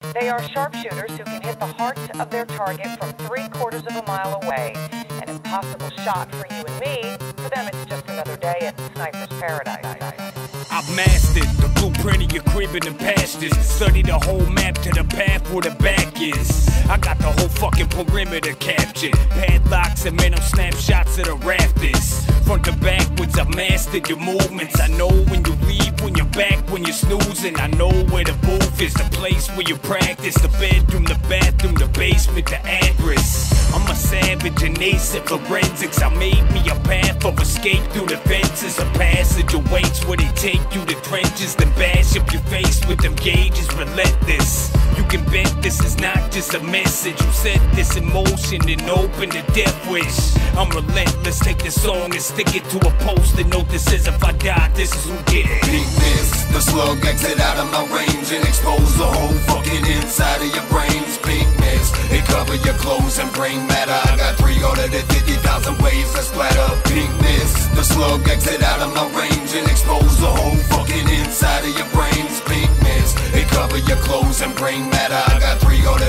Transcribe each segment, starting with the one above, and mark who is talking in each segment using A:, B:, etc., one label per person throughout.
A: They are sharpshooters who can hit the heart of their target from 3/4 of a mile away. An impossible shot for you and me. For them, it's just another day at Sniper's Paradise.
B: I've mastered the blueprint of your crib and the pastures. Study the whole map to the path where the back is. I got the whole fucking perimeter captured. Padlocks and mental snapshots of the rafters. Front to backwards, I've mastered your movements. I know when you leave, when you're back, when you're snoozing. I know where the booth is, the place where you practice. The bedroom, the bathroom, the basement, the address. I'm a savage and ace at forensics. I made me a path of escape through the fences. A passage awaits where they take you to trenches, then bash up your face with them gauges. Relentless. You can bet this is not just a message. You set this in motion and open the death wish. I'm relentless. Take the song and stick it to a post-it note that says if I die, this is who did it.
C: Beat this, the slug exit out of my range and expose the whole fucking inside of your brains. Pink mist, it cover your clothes and brain matter. I got 350,000 ways to splatter. Pink mist, the slug exit out of my range and expose the whole fucking inside of your brains. Pink mist, it cover your clothes and brain matter. I got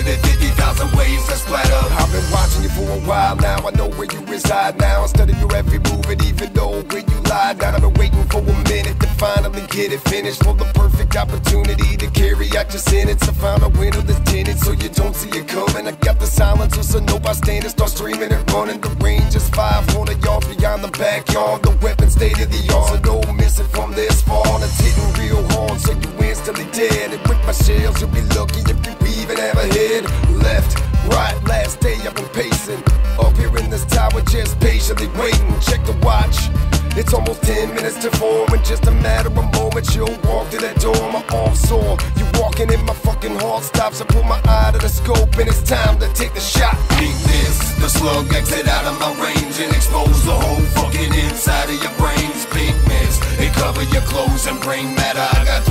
C: 350,000 ways to splatter.
D: I've been watching you for a while now. I know where you reside now. I study your every move and even know where you lie down. I've been waiting for a minute to finally get it finished. For the perfect opportunity to carry out your sentence. I found a window that's tinted so you don't see it coming. I got the silencer so no bystanders start streaming and running. The range is 500 yards beyond the backyard. The weapon state of the art, so no missing from this far. It's hitting real hard so you instantly dead. And with my shells you'll be lucky if you even have a head. Left, right, last day I've been pacing up here in this tower, just patiently waiting. Check the watch, it's almost 10 minutes to 4. In just a matter of moments you'll walk through that door. My arm sore, you walking in my fucking heart stops. I pull my eye to the scope and it's time to take the shot.
C: Beat this, the slug exit out of my range and expose the whole fucking inside of your brains. Pink mist, it cover your clothes and brain matter. I got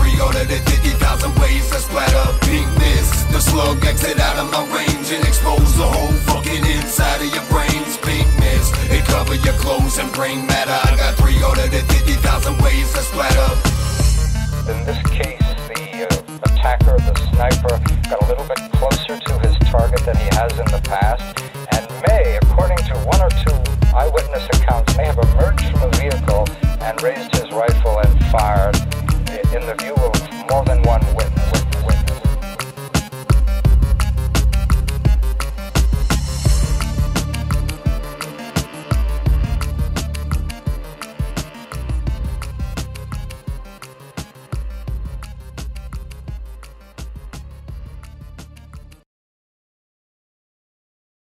C: 350,000 ways to splatter. Pink mist, the slug exit out of my range and expose the whole fucking inside of your brains. Pink mist, it cover your clothes and brain matter. I got 350,000 ways to splatter.
E: In this case, the attacker, the sniper, got a little bit closer to his target than he has in the past, and may, according to one or two eyewitness accounts, may have emerged from a vehicle and raised his rifle and fired in the view of more than one witness.